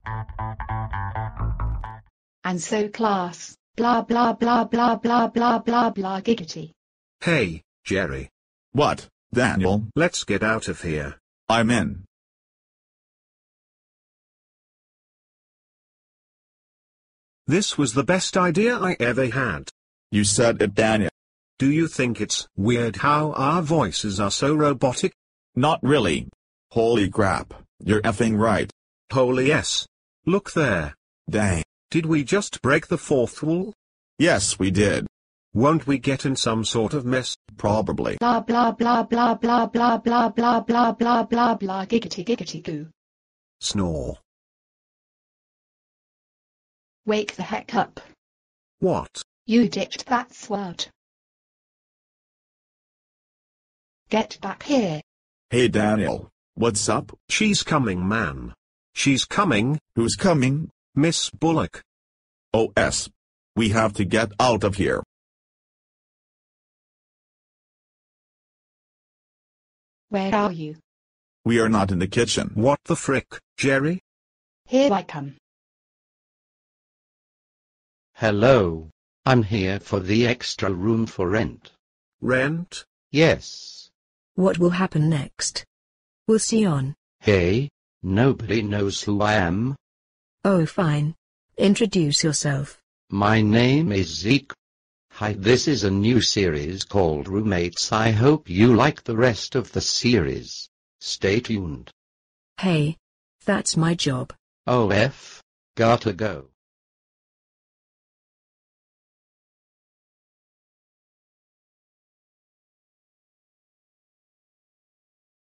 And so class, blah blah blah blah blah blah blah blah giggity. Hey, Jerry. What, Daniel? Let's get out of here. I'm in. This was the best idea I ever had. You said it, Daniel. Do you think it's weird how our voices are so robotic? Not really. Holy crap, you're effing right. Holy yes. Look there. Dang. Did we just break the fourth wall? Yes, we did. Won't we get in some sort of mess? Probably. Blah blah blah blah blah blah blah blah blah blah blah blah giggity giggity goo. Snore. Wake the heck up. What? You ditched that sword. Get back here. Hey Daniel, what's up? She's coming, man. She's coming. Who's coming? Miss Bullock. OS. We have to get out of here. Where are you? We are not in the kitchen. What the frick, Jerry? Here I come. Hello. I'm here for the extra room for rent. Rent? Yes. What will happen next? We'll see on. Hey, nobody knows who I am. Oh fine. Introduce yourself. My name is Zeke. Hi, this is a new series called Roommates. I hope you like the rest of the series. Stay tuned. Hey. That's my job. OF. Gotta go.